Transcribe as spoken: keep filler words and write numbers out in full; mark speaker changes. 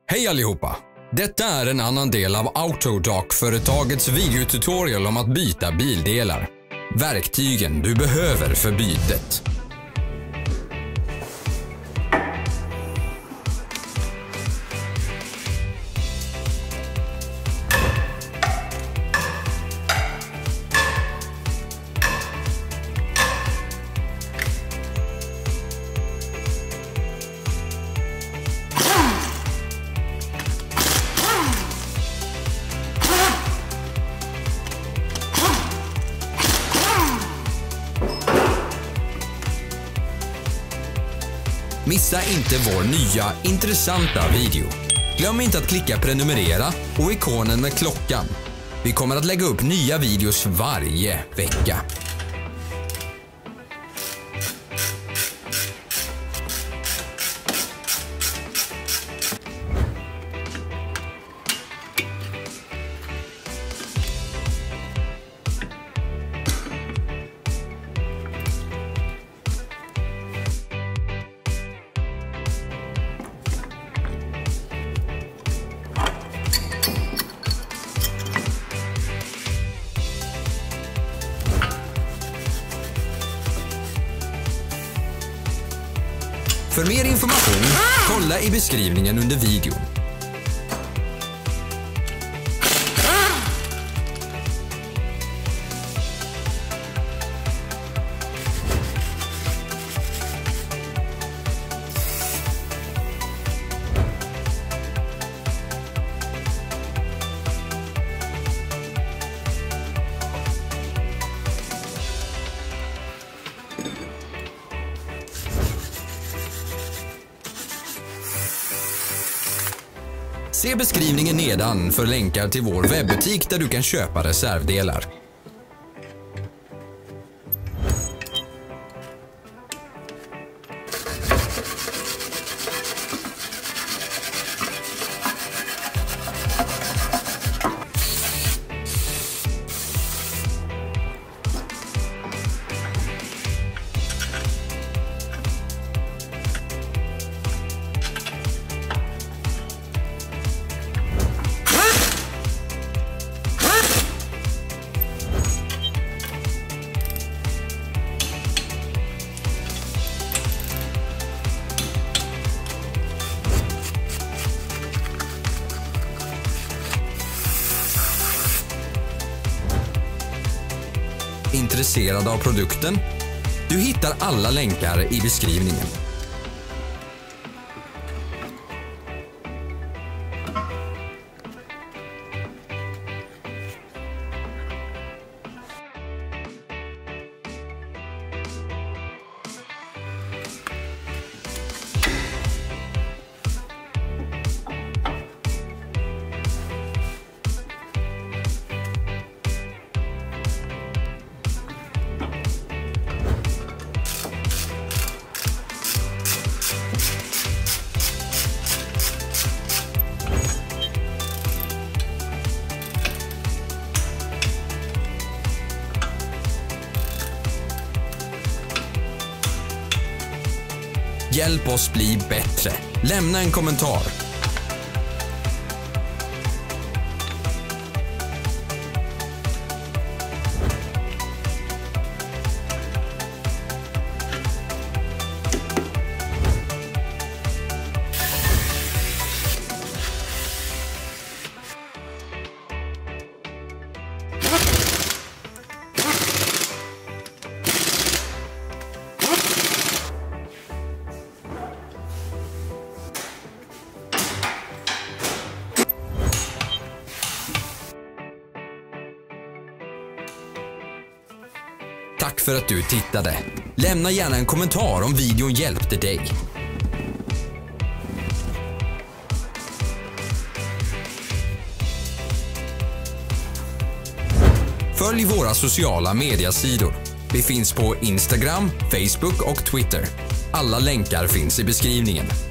Speaker 1: Hej allihopa! Detta är en annan del av Autodoc-företagets videotutorial om att byta bildelar. Verktygen du behöver för bytet. Missa inte vår nya, intressanta video. Glöm inte att klicka prenumerera och ikonen med klockan. Vi kommer att lägga upp nya videos varje vecka. För mer information, kolla i beskrivningen under videon. Se beskrivningen nedan för länkar till vår webbutik där du kan köpa reservdelar. Intresserad av produkten? Du hittar alla länkar i beskrivningen. Hjälp oss bli bättre. Lämna en kommentar. Tack för att du tittade. Lämna gärna en kommentar om videon hjälpte dig. Följ våra sociala mediesidor. Vi finns på Instagram, Facebook och Twitter. Alla länkar finns i beskrivningen.